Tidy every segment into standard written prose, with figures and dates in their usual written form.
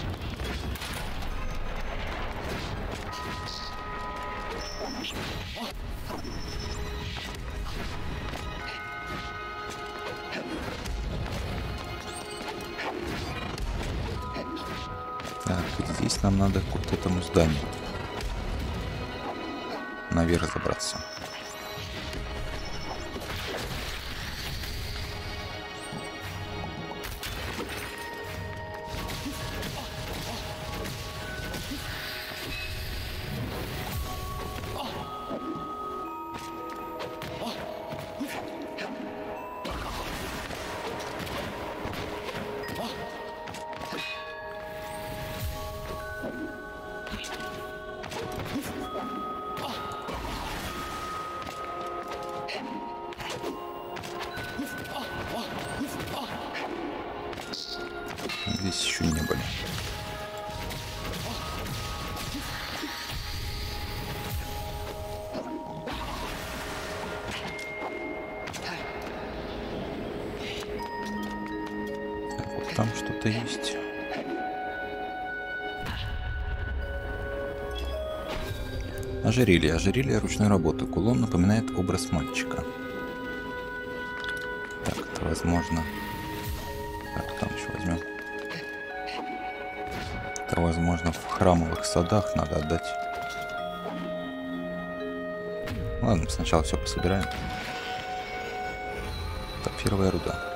Так, здесь нам надо к вот этому зданию наверх забраться. Здесь еще не были. Так, вот там что-то есть. Ожерелье. Ожерелье ручной работы. Кулон напоминает образ мальчика. Так, это возможно. Так, там еще возьмем. Это возможно в храмовых садах надо отдать. Ладно, сначала все пособираем. Сапфировая руда.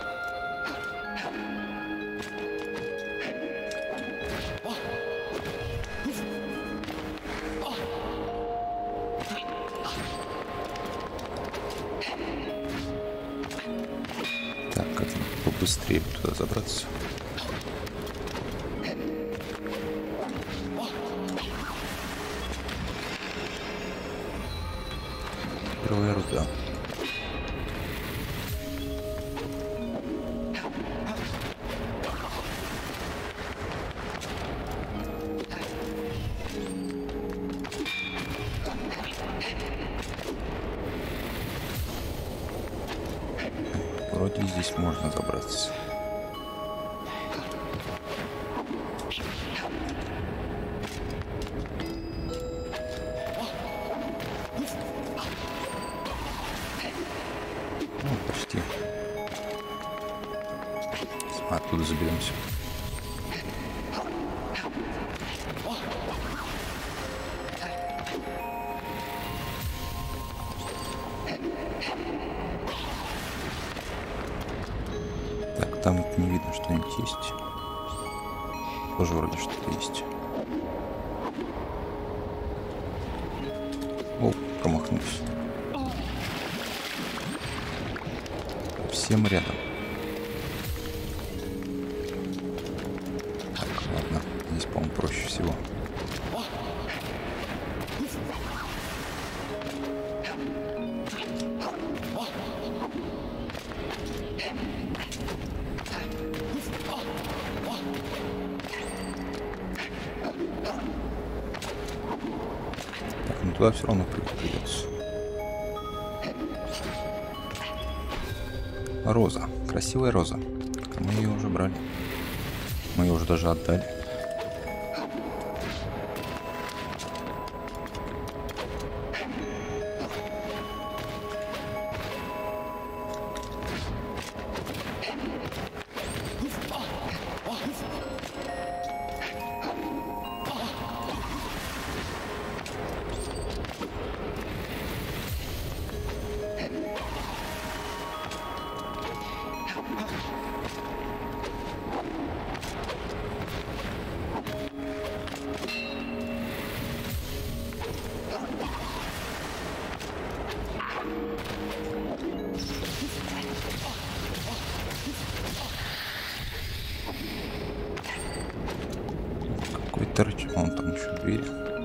Так, как побыстрее туда забраться. Первая руда. Вроде здесь можно забраться. Ну, почти. Оттуда заберемся. Так, там не видно, что-нибудь есть. Тоже вроде что-то есть. О, промахнулся. Всем рядом. Так, ладно. Здесь, по-моему, проще всего. Так, ну туда все равно прыгать придется. Роза. Красивая роза. Мы ее уже брали. Мы ее уже даже отдали. Какой-то рычаг. Вон там еще дверь.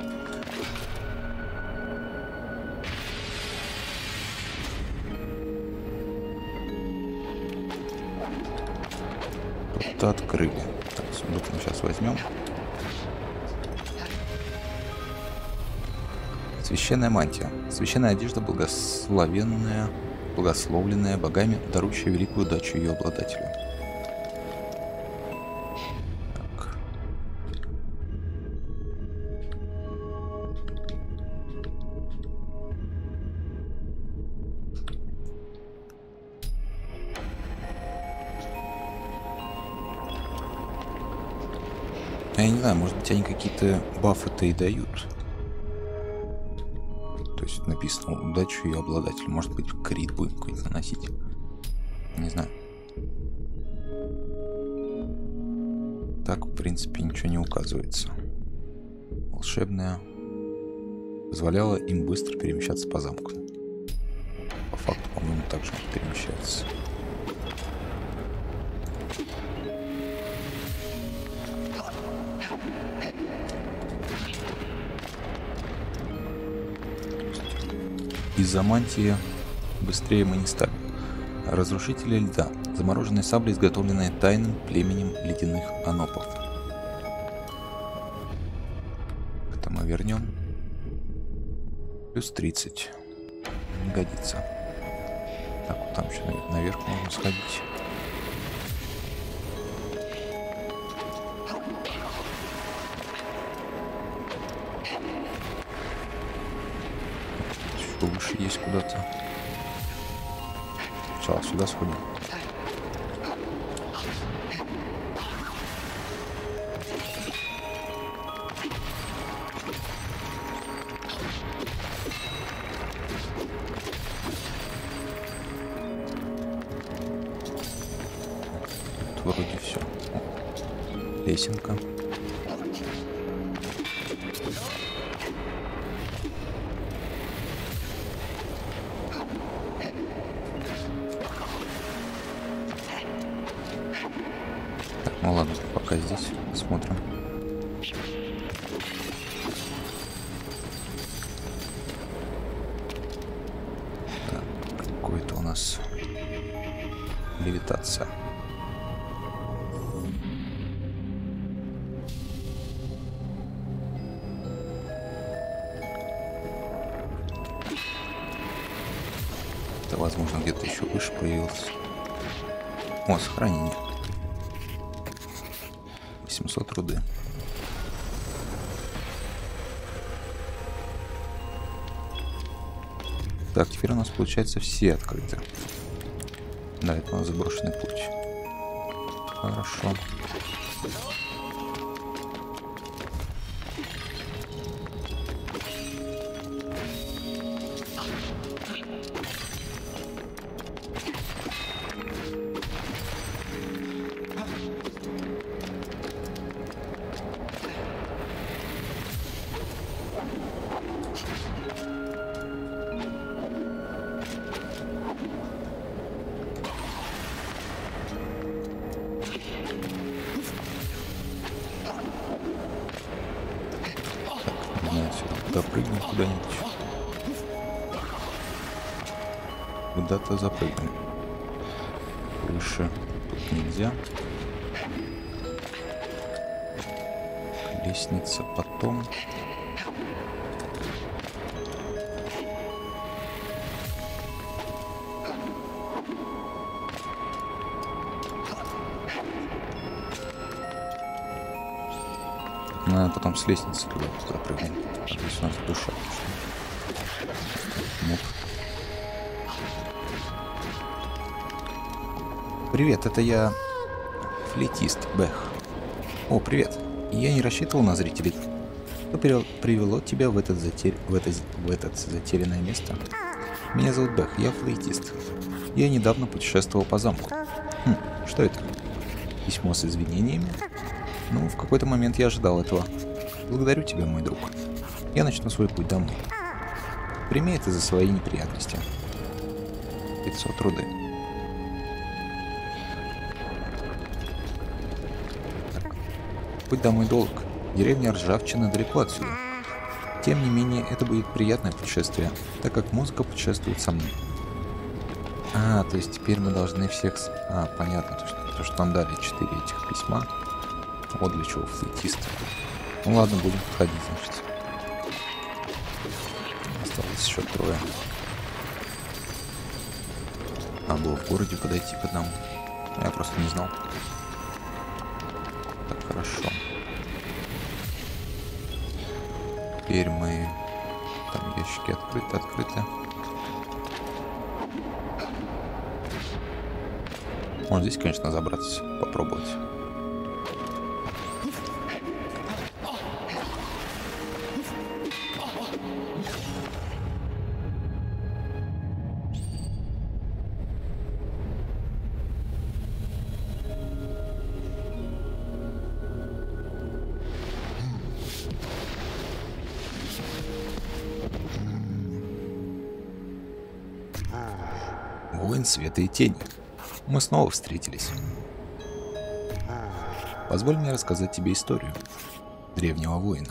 Тут открыли. Так, сундук мы сейчас возьмем. Священная мантия. Священная одежда, благословенная, благословленная богами, дарующая великую удачу ее обладателю. Так. Я не знаю, может быть, они какие-то бафы-то и дают. То есть написано удачу и обладатель. Может быть, крит будем какой-то наносить. Не знаю. Так, в принципе, ничего не указывается. Волшебная позволяла им быстро перемещаться по замку. По факту, по-моему, также перемещается. Из-за мантии быстрее мы не стали. Разрушители льда. Замороженные сабли, изготовленные тайным племенем ледяных анопов. Это мы вернем. Плюс 30. Не годится. Так, вот там еще наверх можно сходить. Еще выше есть куда-то. Сначала сюда сходим. Тут вроде все. Лесенка. Ну ладно, пока здесь смотрим. Так, какой-то у нас левитация. Это, возможно, где-то еще выше появился. О, сохранение. 800 руды. Так, теперь у нас получается все открыты. Да, это у нас заброшенный путь. Хорошо. Допрыгнем куда-нибудь. Куда-то запрыгнем. Выше тут нельзя. Лестница потом. Надо потом с лестницы туда запрыгнем. Здесь у нас душа. Нет. Привет, это я флейтист Бэх. О, привет. Я не рассчитывал на зрителей. Что привело тебя в это затерянное место? Меня зовут Бэх, я флейтист. Я недавно путешествовал по замку. Что это? Письмо с извинениями? Ну, в какой-то момент я ожидал этого. Благодарю тебя, мой друг. Я начну свой путь домой. Прими это за свои неприятности. 500 руды. Так. Путь домой долг. Деревня Ржавчина далеко отсюда. Тем не менее, это будет приятное путешествие, так как музыка путешествует со мной. А, то есть теперь мы должны всех... А, понятно, то, что нам дали 4 этих письма. Вот для чего флейтист. Ну ладно, будем подходить, значит. Осталось еще 3. Надо было в городе подойти к одному. Я просто не знал. Так, хорошо. Теперь мы... Там ящики открыты. Можно здесь, конечно, забраться, попробовать. Воин света и тени. Мы снова встретились. Позволь мне рассказать тебе историю древнего воина.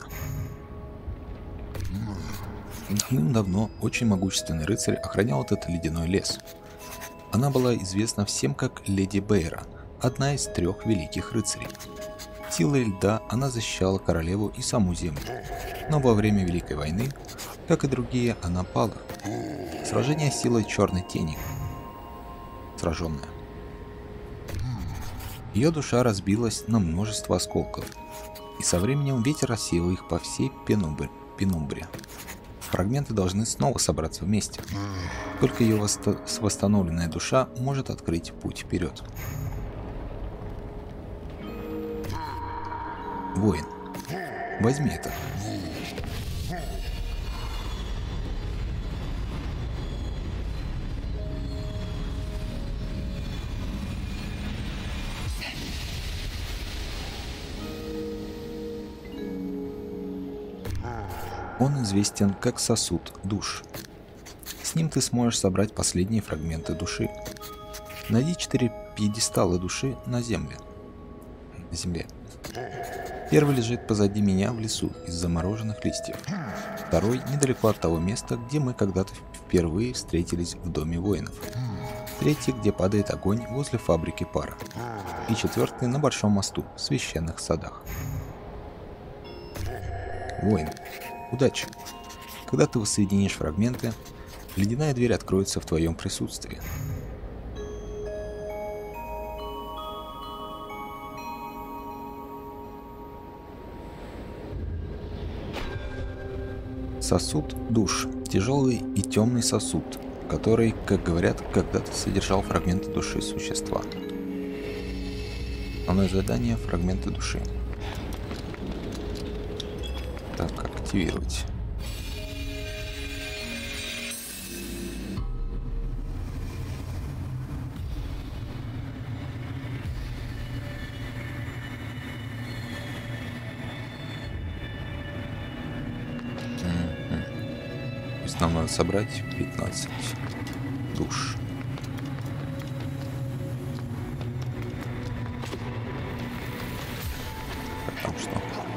Давным-давно очень могущественный рыцарь охранял этот ледяной лес. Она была известна всем как Леди Бейра, одна из 3 великих рыцарей. Силой льда она защищала королеву и саму землю. Но во время Великой войны, как и другие, она пала. Сражение силой черной тени. Сраженная. Ее душа разбилась на множество осколков, и со временем ветер рассеял их по всей пенумбре. Фрагменты должны снова собраться вместе. Только ее восстановленная душа может открыть путь вперед. Воин, возьми это. Он известен как сосуд душ. С ним ты сможешь собрать последние фрагменты души. Найди 4 пьедестала души на земле. Первый лежит позади меня в лесу из замороженных листьев. Второй недалеко от того места, где мы когда-то впервые встретились в доме воинов. Третий, где падает огонь возле фабрики пара. И 4 на большом мосту в священных садах. Воин, удачи! Когда ты воссоединишь фрагменты, ледяная дверь откроется в твоем присутствии. Сосуд душ. Тяжелый и темный сосуд, который, как говорят, когда-то содержал фрагменты души существа. Основное задание — фрагменты души. Так, активировать. Нам надо собрать 15 душ. Так, там что?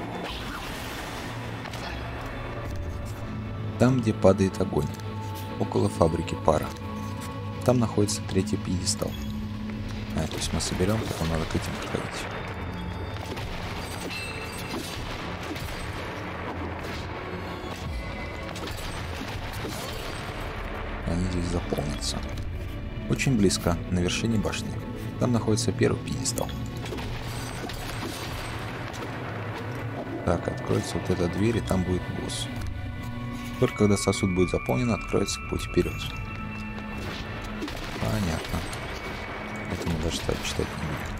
Там, где падает огонь, около фабрики пара. Там находится 3-й пьедестал. То есть мы соберем, потом надо к этим подходить. Они здесь заполнятся. Очень близко, на вершине башни. Там находится 1-й пьедестал. Так, откроется вот эта дверь, и там будет босс. Только когда сосуд будет заполнен, откроется путь вперед. Понятно. Это мы даже так читать не будем.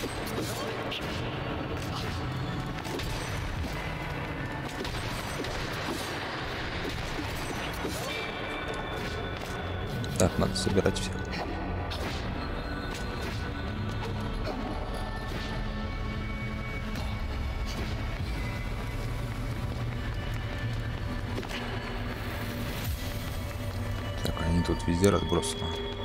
Так, надо собирать всех. Так, они тут везде разбросаны.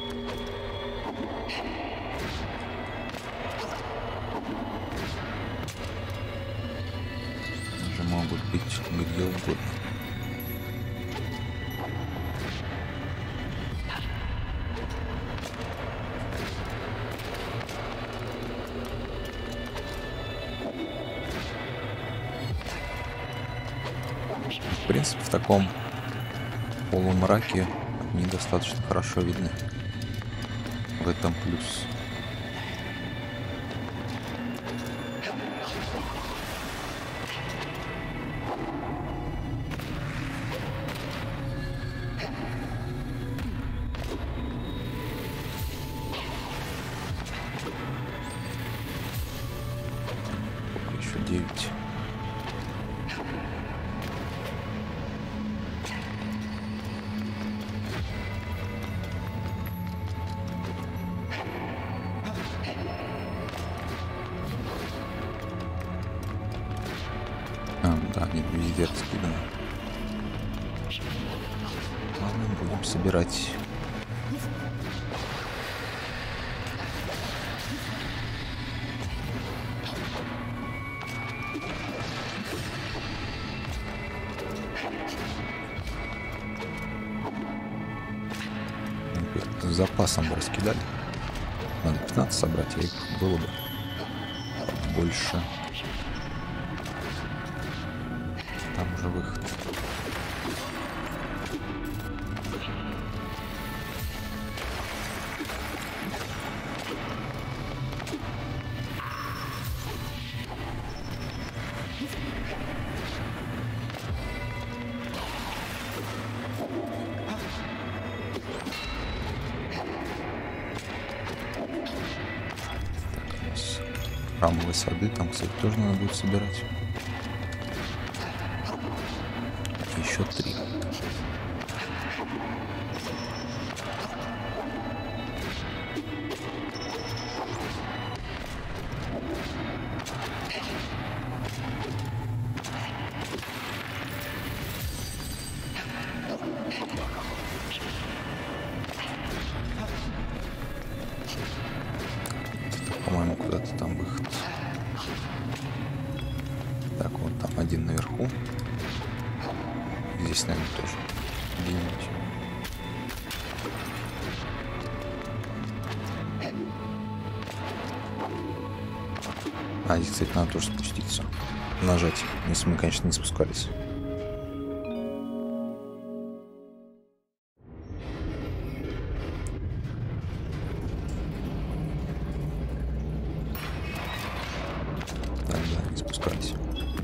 Даже могут быть где угодно. В принципе, в таком полумраке они достаточно хорошо видны. В этом плюс. Пока еще 9. Да, они везде раскиданы. Ладно, будем собирать. запасом бы раскидали. Надо 15 собрать, а их было бы больше. Там уже выход. Храмовые сады, там, кстати, тоже надо будет собирать. Еще 3. По-моему, куда-то там выход. Так, вот там один наверху. Здесь, наверное, тоже где-нибудь. А, здесь, кстати, надо тоже спуститься. Нажать, если мы, конечно, не спускались. Так, да, не спускались.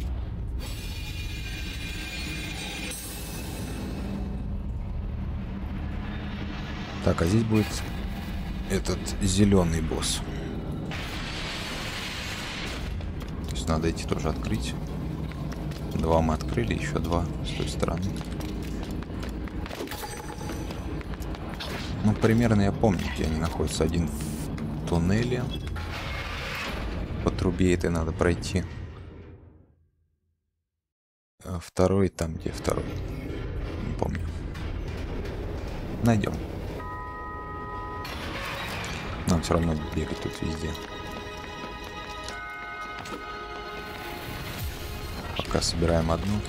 Так, а здесь будет этот зеленый босс. То есть надо эти тоже открыть. 2 мы открыли, еще 2 с той стороны. Ну, примерно я помню, где они находятся. Один в туннеле. По трубе этой надо пройти. А второй там, где второй. Не помню. Найдем. Нам все равно бегать тут везде. Пока собираем одну.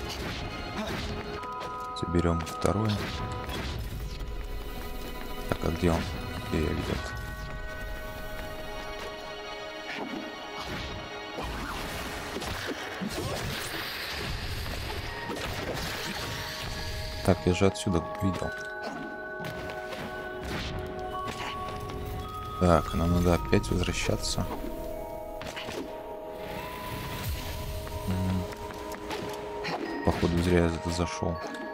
Соберем второе. Так, а где он? Где я ведет? Так, я же отсюда видел. Так, нам надо опять возвращаться. Походу зря я это зашел.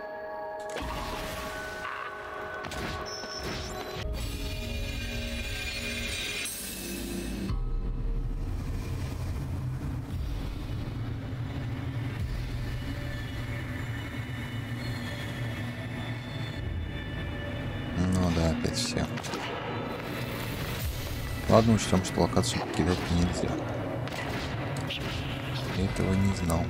Ну да, опять все. Ладно, учтем, что локацию покидать нельзя. Я этого не знал.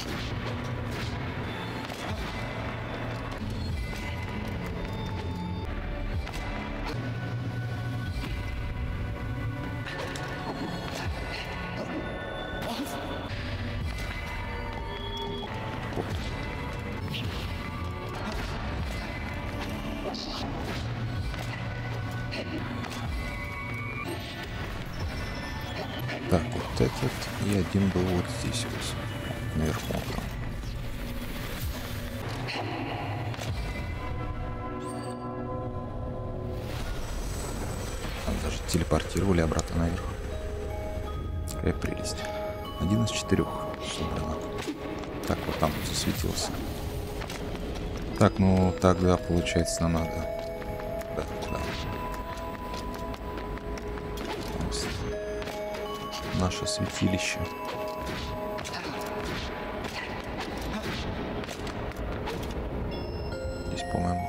Так, вот этот и один был вот здесь вот, наверху там. Там даже телепортировали обратно наверх. Какая прелесть. 1 из 4 собрано. Так, вот там засветился. Так, ну тогда получается нам надо. Да, да. Наше святилище. Здесь, по-моему.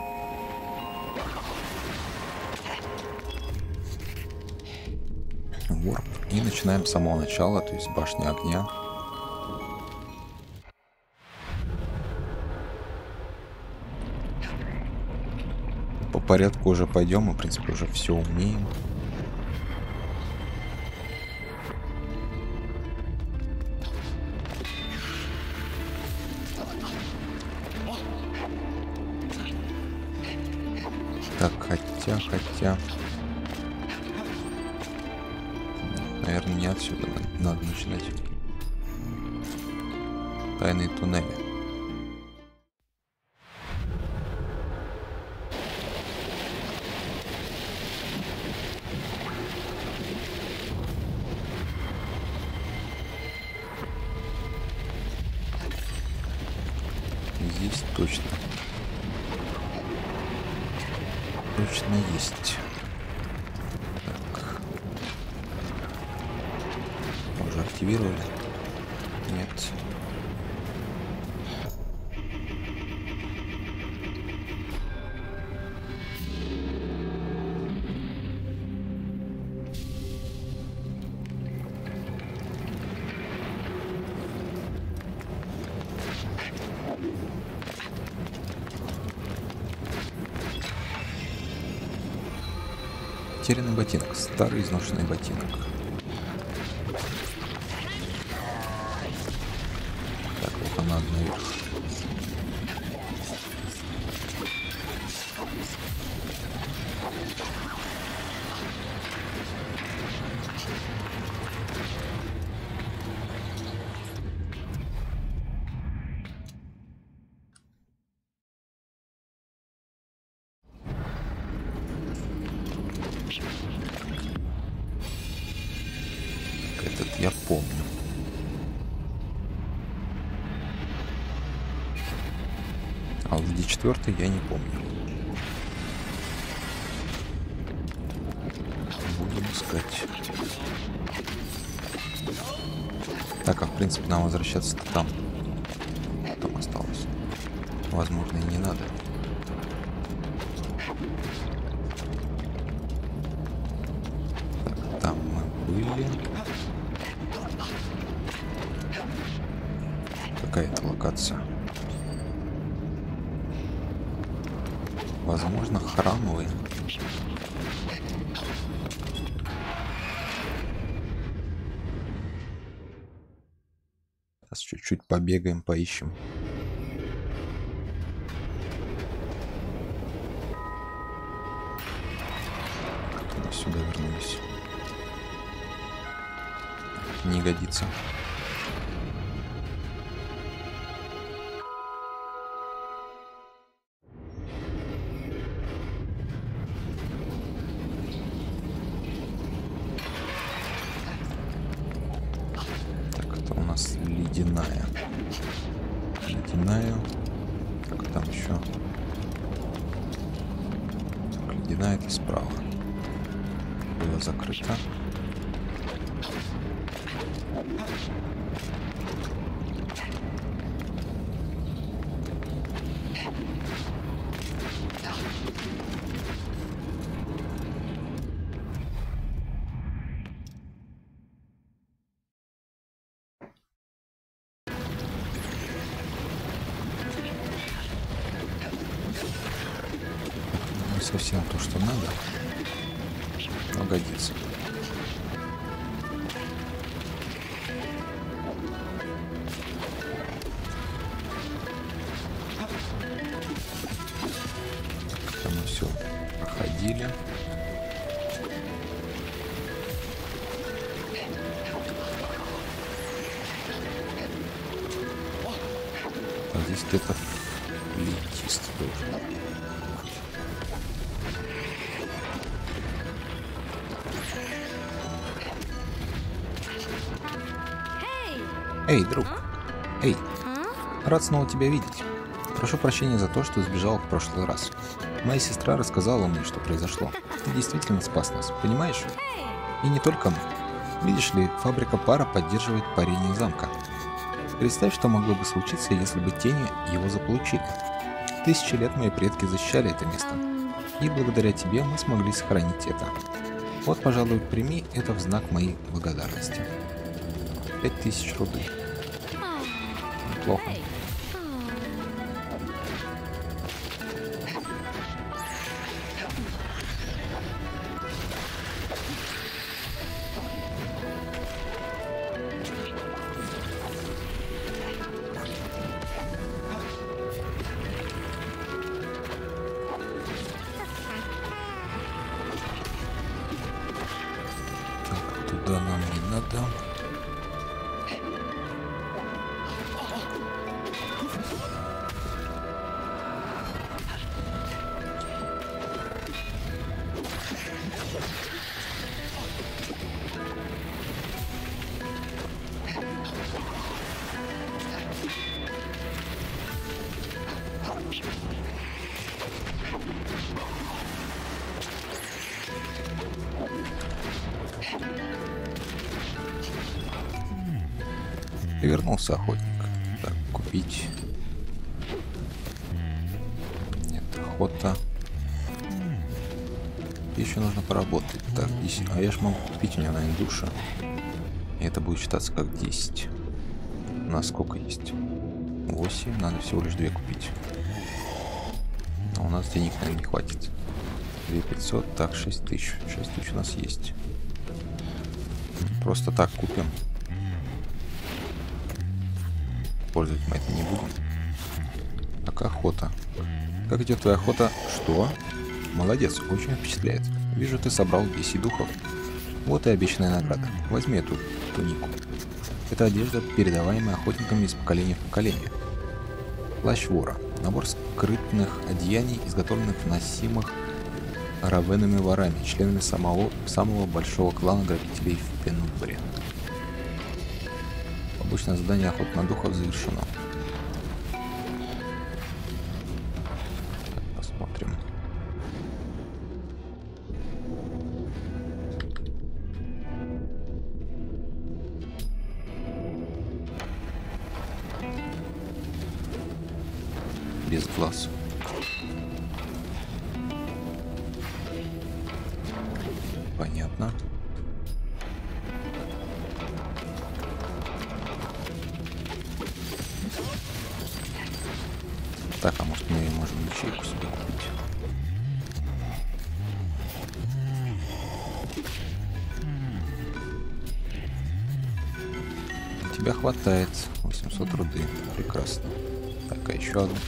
Ворп. И начинаем с самого начала, то есть башни огня. По порядку уже пойдем, мы, в принципе, уже все умеем. Так, хотя Хотя... Наверное, не отсюда надо начинать. Тайные туннели. Здесь точно. Точно есть. Так. Уже активировали? Нет. Потерянный ботинок. Старый изношенный ботинок. Так, вот она наверх. Этот я помню. А вот где четвертый я не помню. Будем искать. Так, а в принципе нам возвращаться-то там. Там осталось. Возможно, и не надо. Так, там мы были. Какая-то локация. Возможно, храмовые. Сейчас чуть-чуть побегаем, поищем. Как-то мы сюда вернулись. Не годится. Ледяная. Ледяная. Так, там еще. Так, ледяная это справа. Было закрыто. Совсем то, что надо, но годится. Там мы все проходили. А здесь где-то флейтист должен. Эй, друг. Эй. Рад снова тебя видеть. Прошу прощения за то, что сбежал в прошлый раз. Моя сестра рассказала мне, что произошло. Ты действительно спас нас, понимаешь? И не только мы. Видишь ли, фабрика пара поддерживает парение замка. Представь, что могло бы случиться, если бы тени его заполучили. Тысячи лет мои предки защищали это место. И благодаря тебе мы смогли сохранить это. Вот, пожалуй, прими это в знак моей благодарности. 5000 рублей. Неплохо. Ты вернулся, охотник. Так, купить. Нет, охота. Еще нужно поработать. Так, 10. А я же могу купить у него, наверное, душа. И это будет считаться как 10. У нас сколько есть? 8. Надо всего лишь 2 купить. А у нас денег, наверное, не хватит. 2500. Так, 6000. 6000 у нас есть. Просто так купим. Пользовать мы это не будем. Так, охота. Как идет твоя охота? Что? Молодец, очень впечатляет. Вижу, ты собрал 10 духов. Вот и обещанная награда. Возьми эту тунику. Это одежда, передаваемая охотниками из поколения в поколение. Плащ вора. Набор скрытных одеяний, изготовленных носимых равенными ворами, членами самого большого клана грабителей в Пенубре. Обычное задание охоты на духов завершено. Так, посмотрим. Без глаз. Понятно. Так, а может мы можем ячейку себе купить? Тебя хватает. 800 руды. Прекрасно. Так, а еще одну.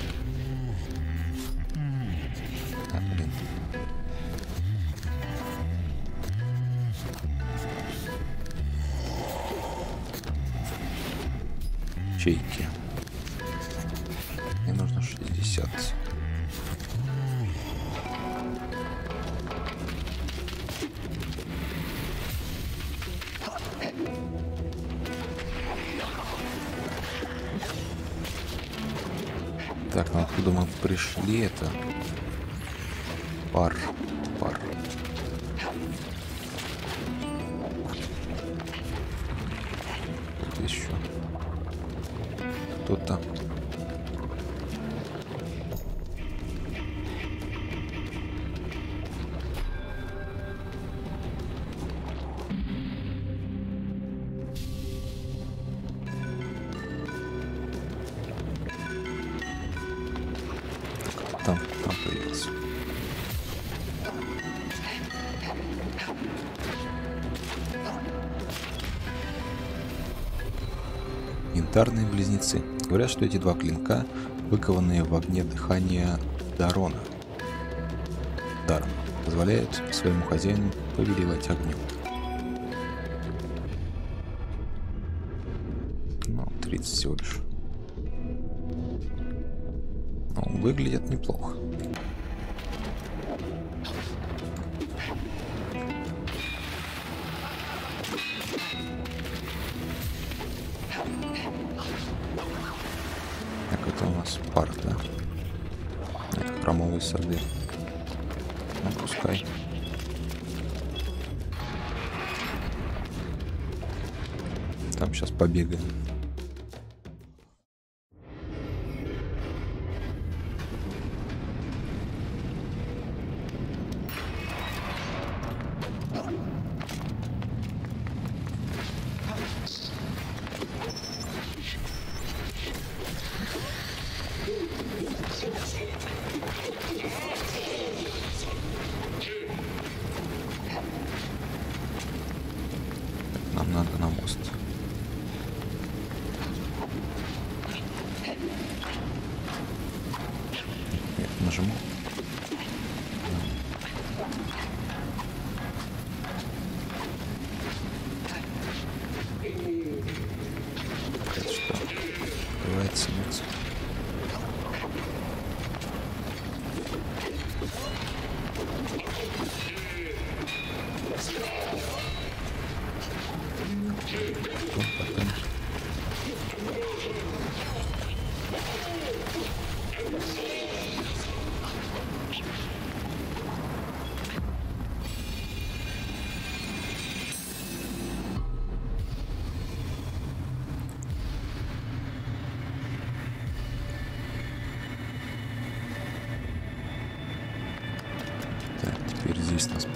Так, блин. Ячейки. Мне нужно 60. Так, ну откуда мы пришли, это пар. Тут еще кто-то. Там появился. Янтарные близнецы. Говорят, что эти два клинка, выкованные в огне дыхания Дарона, позволяют своему хозяину повелевать огнем. Ну, 30 всего лишь. Ну, выглядят неплохо. Так, это у нас парк, да? Это хромовые сады. Ну, пускай. Там сейчас побегаем. Нам надо на мост.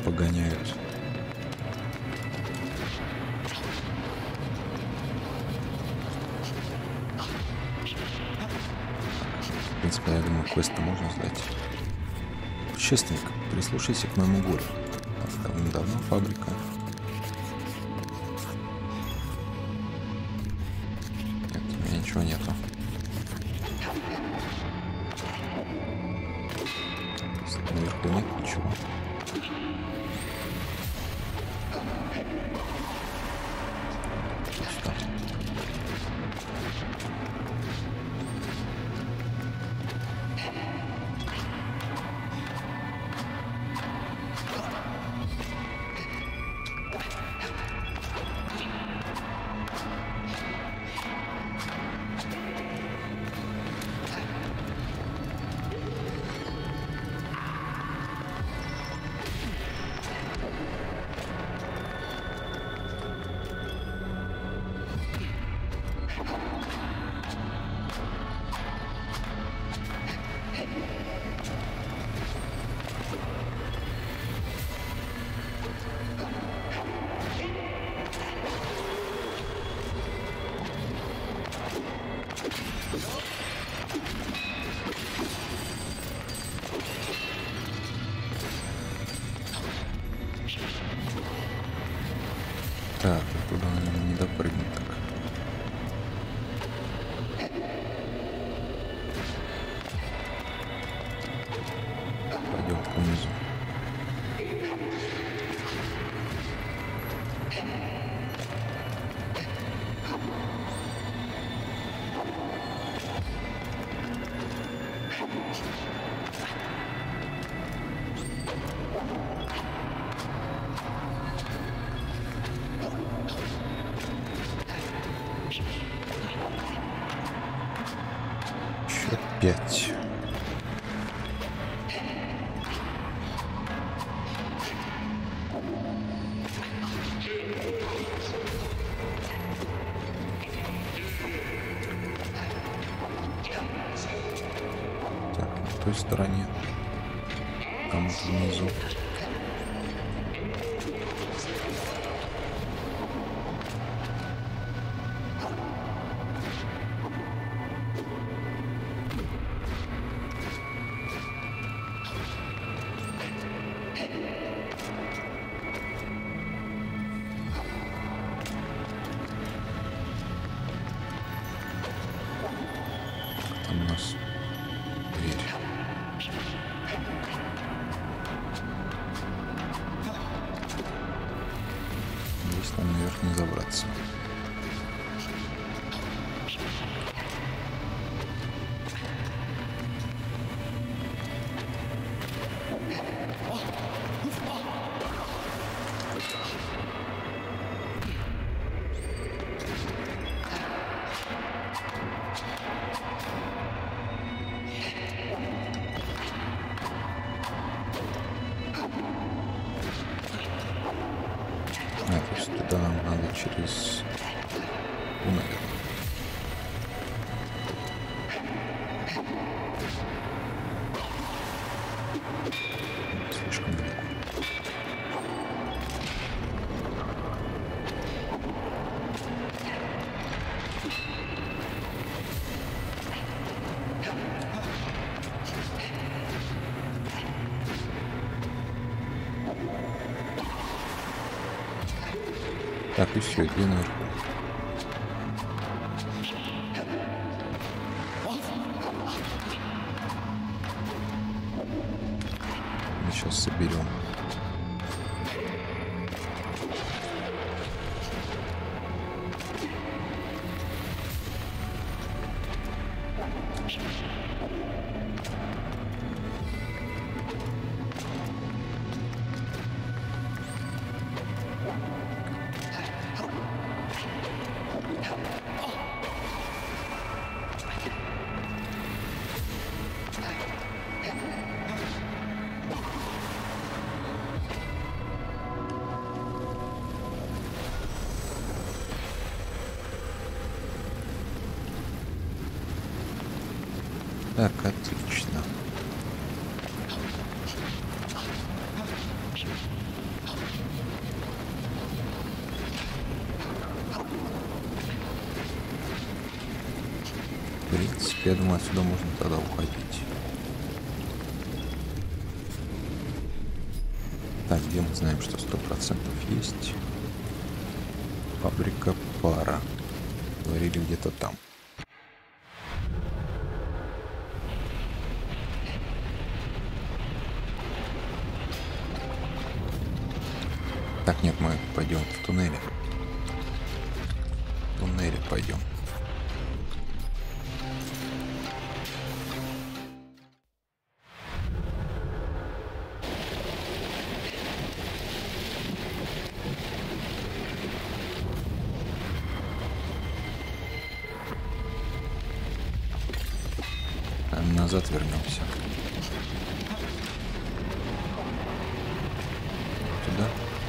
погоняют. В принципе, я думаю, квесты можно сдать. Путешественник, прислушайся к моему горю. Давно фабрика. Нет, у меня ничего нету. Наверху нет ничего. Что? Так, туда, наверное, не допрыгнуть так. Пойдем-ка внизу. Счет 5. Так, на той стороне. Там вот внизу. Там у нас дверь. Здесь нам наверх не забраться. То есть туда нам надо через наверное. Слишком далеко. Так, и все, иди наверху. Мы сейчас соберем. Так, отлично. принципе, я думаю, отсюда можно тогда уходить. Так, где мы знаем, что 100% есть? Фабрика пара. Говорили где-то там. Так, нет, мы пойдем в туннеле. В туннеле пойдем. Назад вернемся. Туда.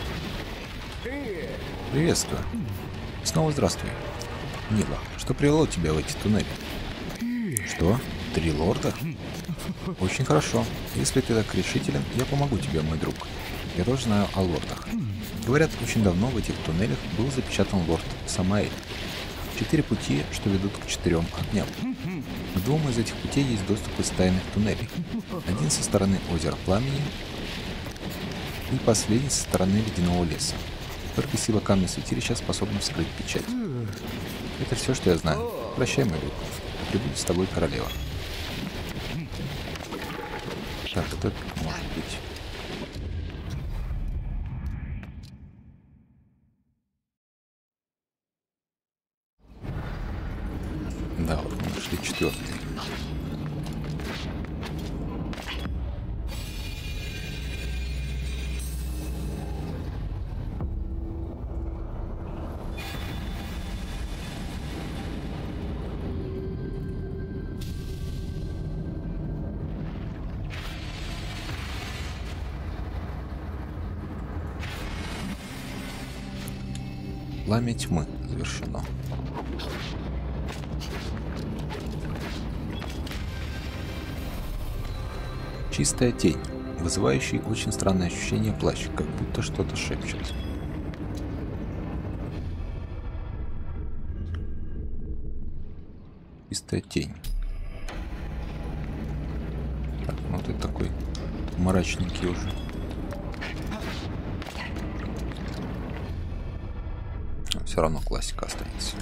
Приветствую. Снова здравствуй. Нила, что привело тебя в эти туннели? Что? 3 лорда? Очень хорошо. Если ты так решителен, я помогу тебе, мой друг. Я тоже знаю о лордах. Говорят, очень давно в этих туннелях был запечатан лорд Самаэль. 4 пути, что ведут к 4 огням. К 2 из этих путей есть доступ из тайных туннелей. Один со стороны озера Пламени и последний со стороны ледяного леса. Только сила камня святилища способна вскрыть печать. Это все, что я знаю. Прощай, мой друг. Да пребудет с тобой королева. Так, кто это может быть? Да, вот мы нашли 4-й. Пламя тьмы завершено. Чистая тень, вызывающий очень странное ощущение плащ, как будто что-то шепчет. Чистая тень. Так, ну ты такой мрачненький уже. Все равно классика останется.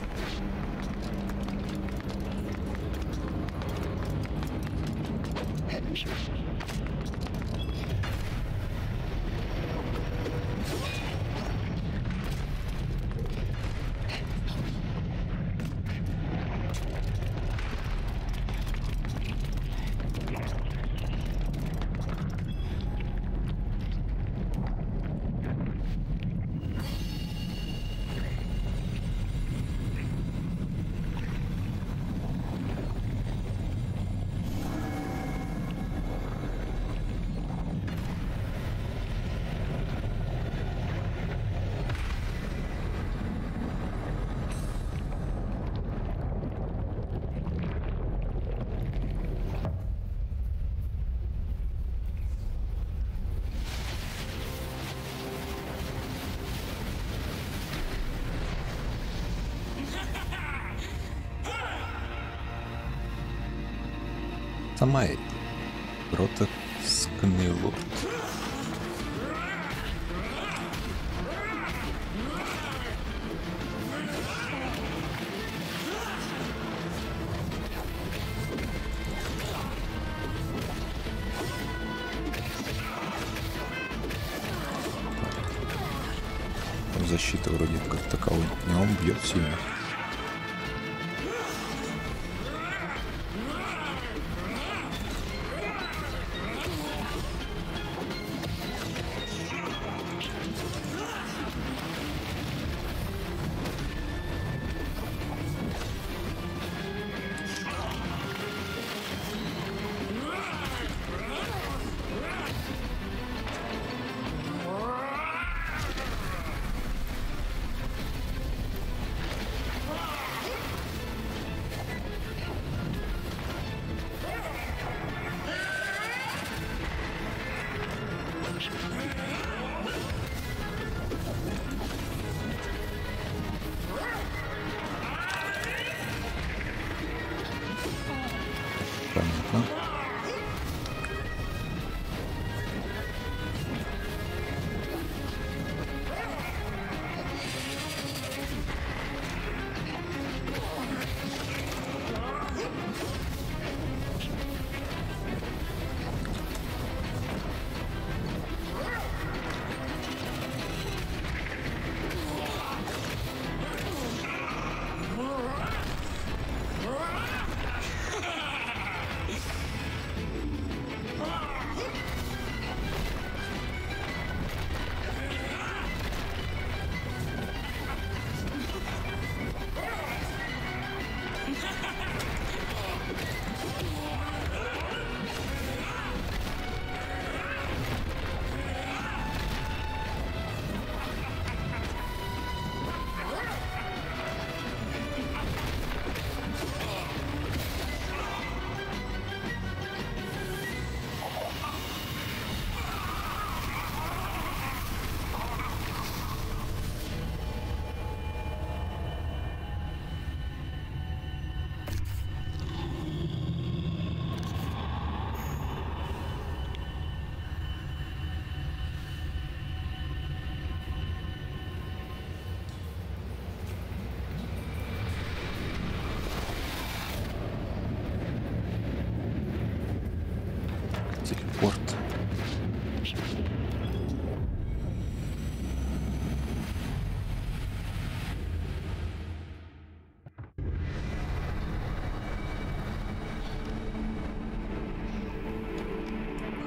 Самаэль. Гротескный лорд. Защита вроде как таковой. Не, он бьет сильно.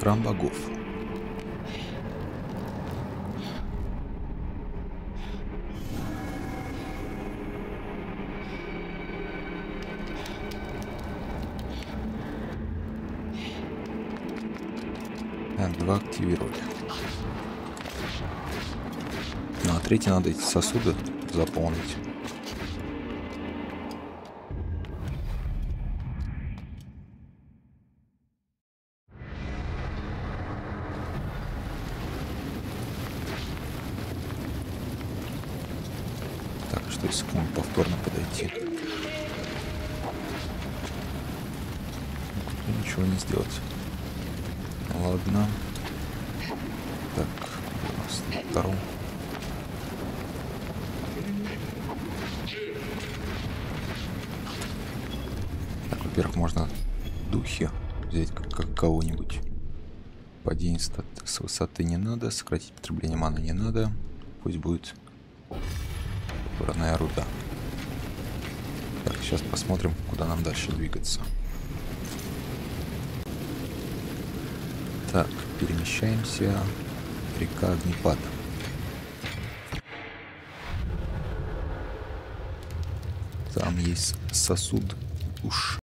Храм богов. Так, 2 активировали. Ну, а третий надо эти сосуды заполнить. Так, а что если к нему повторно подойти? Ничего не сделать. Ладно. Так, у нас на втором. Так, во-первых, можно духи взять как кого-нибудь. Падение с высоты не надо, сократить потребление маны не надо. Пусть будет выбранная руда. Так, сейчас посмотрим, куда нам дальше двигаться. Так, перемещаемся. Река Огнепада. Там есть сосуд душ.